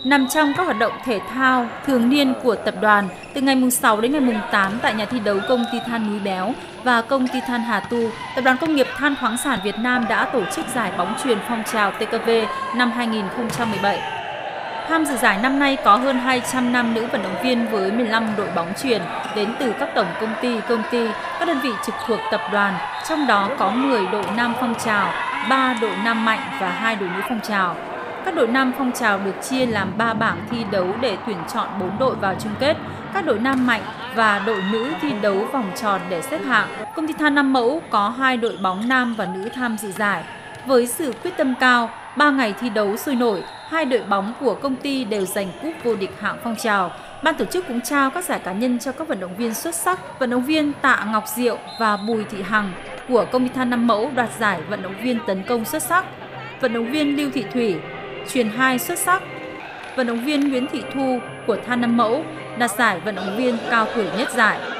Nằm trong các hoạt động thể thao thường niên của tập đoàn, từ ngày mùng 6 đến ngày mùng 8 tại nhà thi đấu công ty than Núi Béo và công ty than Hà Tu, Tập đoàn Công nghiệp Than khoáng sản Việt Nam đã tổ chức giải bóng chuyền phong trào TKV năm 2017. Tham dự giải năm nay có hơn 200 nam nữ vận động viên với 15 đội bóng chuyền đến từ các tổng công ty, các đơn vị trực thuộc tập đoàn, trong đó có 10 đội nam phong trào, 3 đội nam mạnh và 2 đội nữ phong trào. Các đội nam phong trào được chia làm 3 bảng thi đấu để tuyển chọn 4 đội vào chung kết. Các đội nam mạnh và đội nữ thi đấu vòng tròn để xếp hạng. Công ty than Nam Mẫu có 2 đội bóng nam và nữ tham dự giải. Với sự quyết tâm cao, 3 ngày thi đấu sôi nổi, 2 đội bóng của công ty đều giành cúp vô địch hạng phong trào. Ban tổ chức cũng trao các giải cá nhân cho các vận động viên xuất sắc. Vận động viên Tạ Ngọc Diệu và Bùi Thị Hằng của công ty than Nam Mẫu đoạt giải vận động viên tấn công xuất sắc. Vận động viên Lưu Thị Thủy chuyền 2 xuất sắc. Vận động viên Nguyễn Thị Thu của than Nam Mẫu đạt giải vận động viên cao tuổi nhất giải.